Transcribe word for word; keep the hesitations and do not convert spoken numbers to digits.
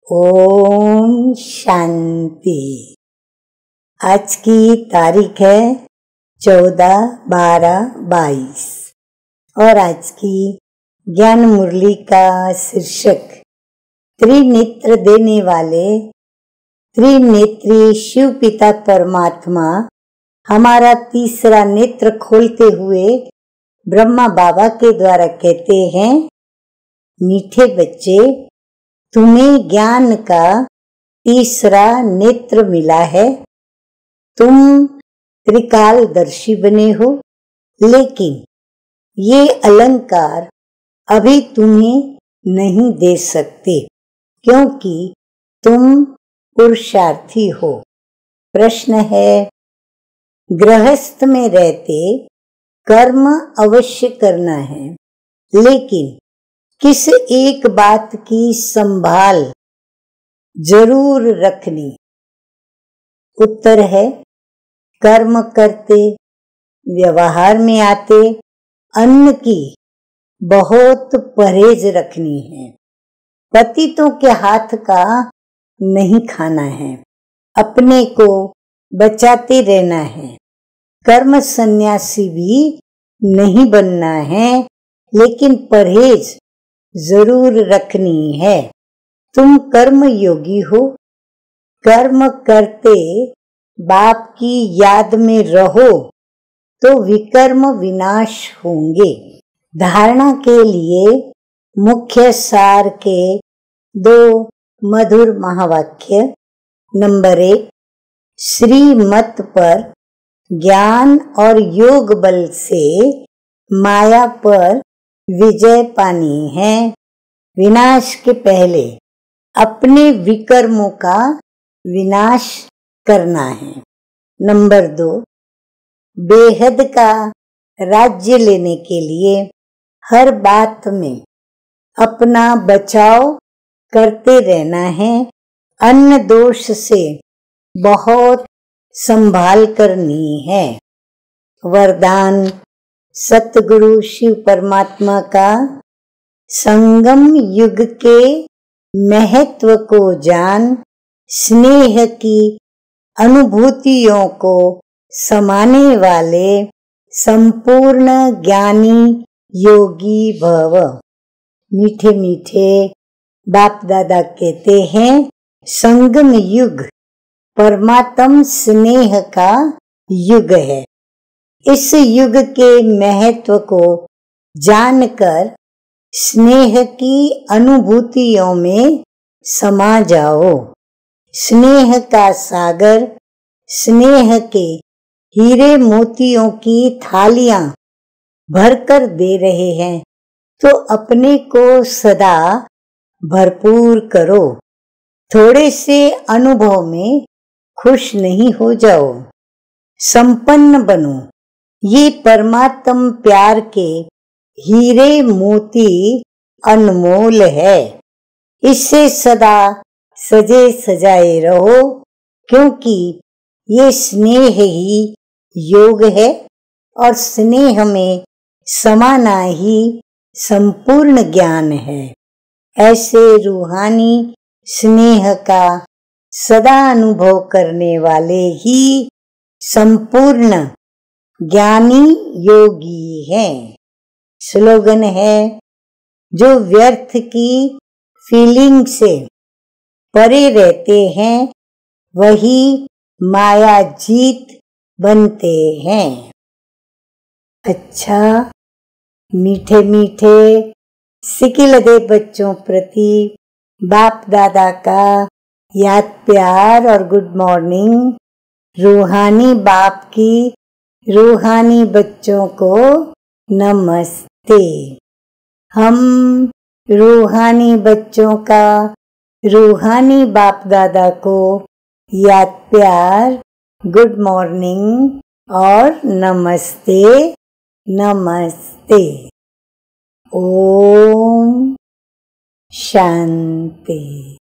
ओम शांति। आज की तारीख है चौदह बारह बाईस और आज की ज्ञान मुरली का शीर्षक त्रिनेत्र देने वाले त्रिनेत्री शिव पिता परमात्मा हमारा तीसरा नेत्र खोलते हुए ब्रह्मा बाबा के द्वारा कहते हैं, मीठे बच्चे, तुम्हें ज्ञान का तीसरा नेत्र मिला है। तुम त्रिकालदर्शी बने हो, लेकिन ये अलंकार अभी तुम्हें नहीं दे सकते क्योंकि तुम पुरुषार्थी हो। प्रश्न है, गृहस्थ में रहते कर्म अवश्य करना है, लेकिन किस एक बात की संभाल जरूर रखनी? उत्तर है, कर्म करते, व्यवहार में आते अन्न की बहुत परहेज रखनी है। पतितों के हाथ का नहीं खाना है, अपने को बचाते रहना है। कर्म सन्यासी भी नहीं बनना है, लेकिन परहेज जरूर रखनी है। तुम कर्म योगी हो, कर्म करते बाप की याद में रहो तो विकर्म विनाश होंगे। धारणा के लिए मुख्य सार के दो मधुर महावाक्य। नंबर एक, श्रीमत पर ज्ञान और योग बल से माया पर विजय पानी है। विनाश के पहले अपने विकर्मों का विनाश करना है। नंबर दो, बेहद का राज्य लेने के लिए हर बात में अपना बचाव करते रहना है। अन्न दोष से बहुत संभाल करनी है। वरदान सतगुरु शिव परमात्मा का संगम युग के महत्व को जान, स्नेह की अनुभूतियों को समाने वाले संपूर्ण ज्ञानी योगी भव। मीठे मीठे बाप दादा कहते हैं, संगम युग परमात्म स्नेह का युग है। इस युग के महत्व को जानकर स्नेह की अनुभूतियों में समा जाओ। स्नेह का सागर स्नेह के हीरे मोतियों की थालियां भरकर दे रहे हैं, तो अपने को सदा भरपूर करो। थोड़े से अनुभव में खुश नहीं हो जाओ, संपन्न बनो। ये परमात्म प्यार के हीरे मोती अनमोल है। इससे सदा सजे सजाए रहो, क्योंकि ये स्नेह ही योग है और स्नेह में समाना ही संपूर्ण ज्ञान है। ऐसे रूहानी स्नेह का सदा अनुभव करने वाले ही संपूर्ण ज्ञानी योगी हैं। स्लोगन है, जो व्यर्थ की फीलिंग से परे रहते हैं वही माया जीत बनते हैं। अच्छा, मीठे मीठे सिकिलदे बच्चों प्रति बाप दादा का याद प्यार और गुड मॉर्निंग। रूहानी बाप की रूहानी बच्चों को नमस्ते। हम रूहानी बच्चों का रूहानी बाप दादा को याद प्यार, गुड मॉर्निंग और नमस्ते नमस्ते। ओम शांति।